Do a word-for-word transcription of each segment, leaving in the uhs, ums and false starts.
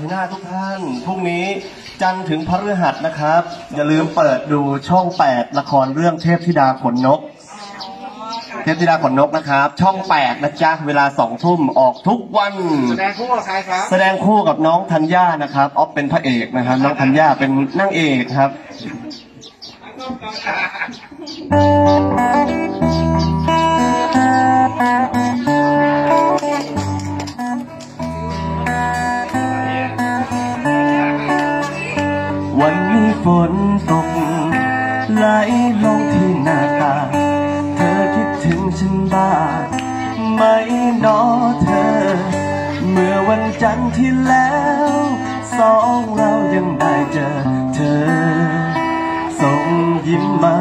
ชัยนาททุกท่านพรุ่งนี้จันทร์ถึงพฤหัสนะครับอย่าลืมเปิดดูช่องแปดละครเรื่องเทพธิดาขนนกเทพธิดาขนนกนะครับช่องแปดนะจ๊ะเวลาสองทุ่มออกทุกวันแสดงคู่กับใครครับแสดงคู่กับน้องธัญญานะครับออฟเป็นพระเอกนะครับน้องธัญญาเป็นนางเอกครับวันนี้ฝนตกไหลลงที่หน้าตาเธอคิดถึงฉันบ้างไหมน้อเธอเมื่อวันจันทร์ที่แล้วสองเรายังได้เจอเธอส่งยิ้มมา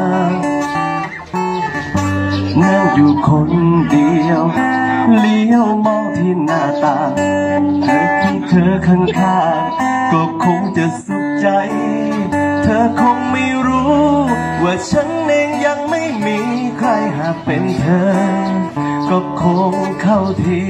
นั่งอยู่คนเดียวเลี้ยวมองที่หน้าตาเธอที่เธอข้างข้างก็คงจะสุขใจเธอคงไม่รู้ว่าฉันเองยังไม่มีใครหากเป็นเธอก็คงเข้าที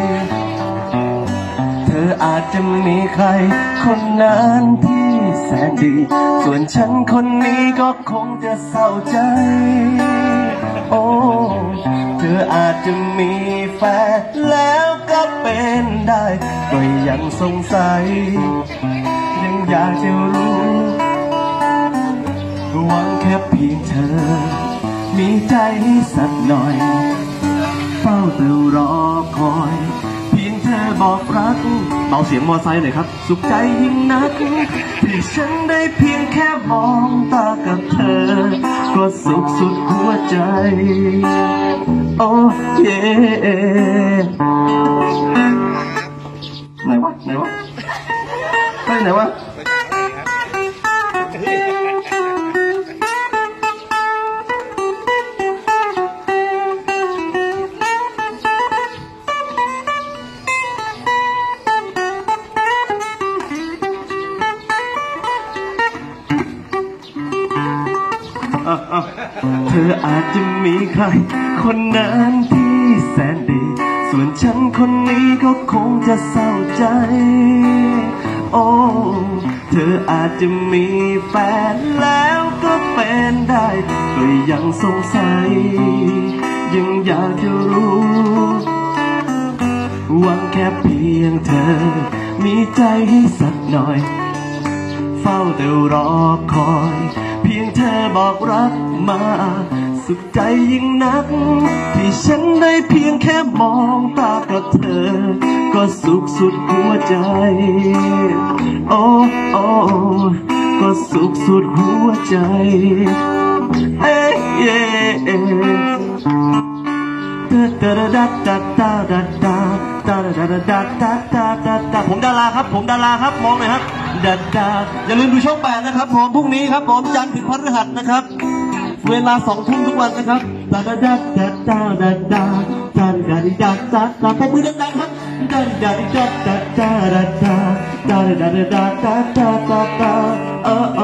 เธออาจจะมีใครคนนั้นที่แสนดีส่วนฉันคนนี้ก็คงจะเศร้าใจโอ้เธออาจจะมีแฟนแล้วก็เป็นได้ก็ยังสงสัยยังอยากจะรู้หวังแค่เพียงเธอมีใจสักหน่อยเฝ้าแต่รอคอยเพียงเธอบอกรักเบาเสียงมอไซค์หน่อยครับสุขใจยิ่งนักที่ฉันได้เพียงแค่มองตากับเธอก็สุขสุดหัวใจโอ้เย่ไหนวะไหนวะไปไหนวะเธออาจจะมีใครคนนั้นที่แสนดีส่วนฉันคนนี้ก็คงจะเศร้าใจโอ้เธออาจจะมีแฟนแล้วก็เป็นได้ก็ยังสงสัยยังอยากจะรู้หวังแค่เพียงเธอมีใจให้สักหน่อยเฝ้าแต่รอคอยเพียงเธอบอกรักมาสุขใจยิ่งนักที่ฉันได้เพียงแค่มองตากับเธอก็สุขสุดหัวใจโอ้โอ้ก็สุขสุดหัวใจเอ้ยเย่ตาดาดาดาดาดาดาตาดาดาดาดาดาดาดาดาผมดาราครับผมดาราครับมองหน่อยครับดาดาอย่าลืมดูช่องแปดนะครับผมพรุ่งนี้ครับผมจันทร์ถึงพฤหัสนะครับเวลาสองทุ่มทุกวันนะครับดาดาดาดาดาดาดาดาดาดาดาดาปมือดังๆครับดาดาดาดาดาดาดาดาดาดาดาดาดาดาเออ